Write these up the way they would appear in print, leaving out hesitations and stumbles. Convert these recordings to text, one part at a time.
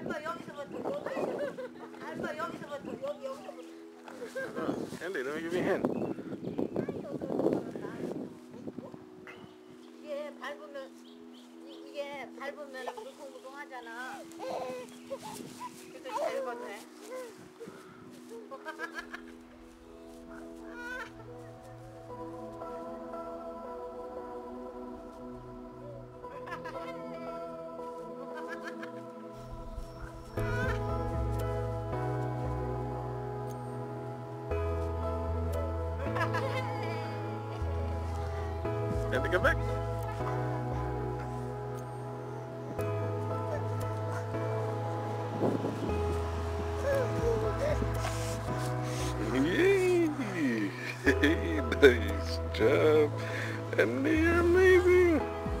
밟아 여기서부터 여기. 밟아 여기서부터 여기 여기서부터. Andy, let me give you a hand. 이게 밟으면 이게 밟으면 물컹물컹하잖아. 그래서 잘 걷네. Andy, come back. Yay! Nice job. Andy, you're amazing.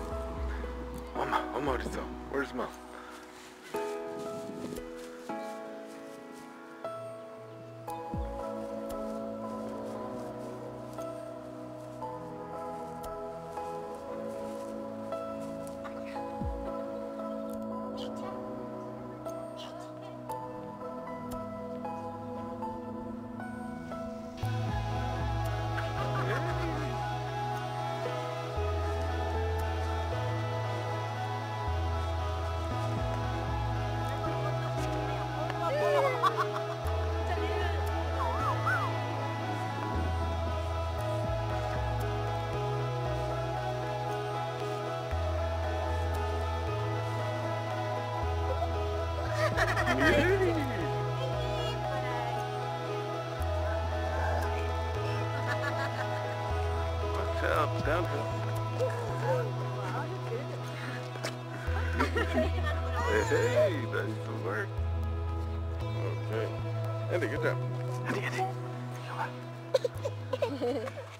Mama 어디 있어? Where's mom? Watch out, downhill. Hey, nice work. Okay. Andy, good job. Andy, come on.